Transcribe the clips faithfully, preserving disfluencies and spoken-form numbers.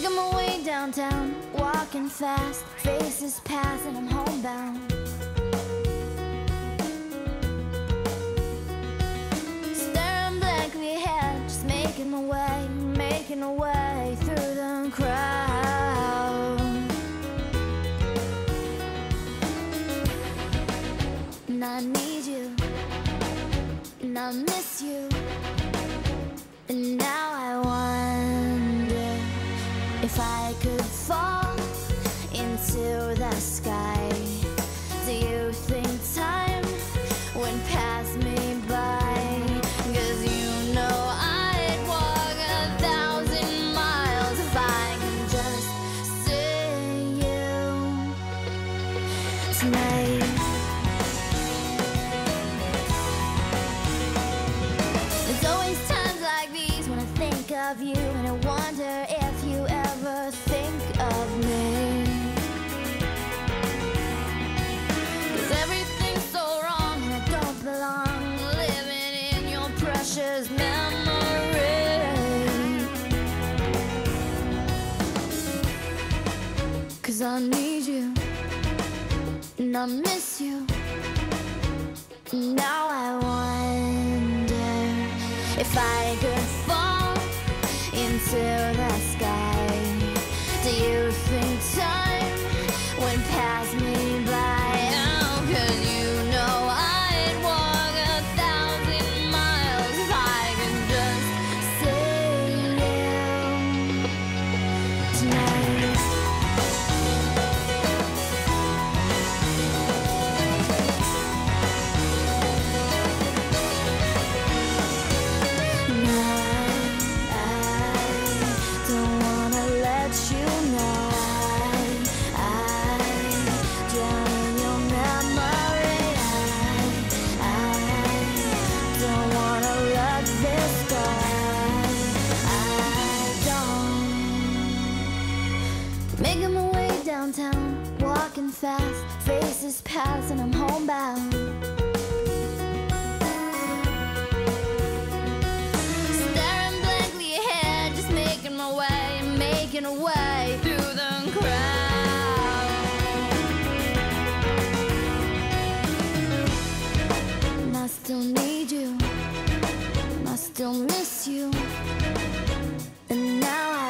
Making my way downtown, walking fast, faces pass and I'm homebound. Staring blankly ahead, just making my way, making my way through the crowd. And I need you, and I miss you, and now I wonder if I could fall into the sky. Do you think time would pass me by? 'Cause you know I'd walk a thousand miles if I could just see you tonight. There's always times like these when I think of you, and I wonder if you ever think of me. 'Cause everything's so wrong and I don't belong, living in your precious memory. 'Cause I need you, and I miss you, and now I wonder if I could fall into the sky. Do you think time would pass me by? Oh, 'cause you know I'd walk a thousand miles if I could just see you tonight. Making my way downtown, walking fast, faces pass and I'm homebound. Staring blankly ahead, just making my way, making a way through the crowd. And I still need you, and I still miss you, and now I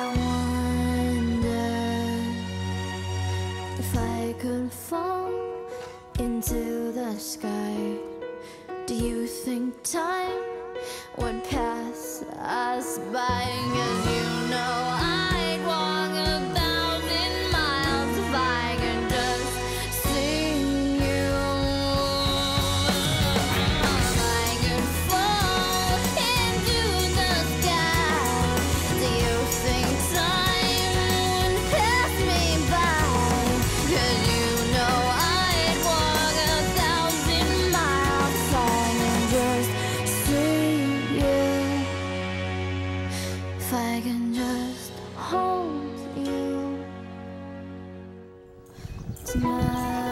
if I could fall into the sky. Do you think time would pass us by? 'Cause you know I'd walk a thousand miles if I could just see you. If I could fall into the sky, do you think time would pass me by? 'Cause you know I'd walk a thousand miles if I can just see you. If I can just hold you tonight.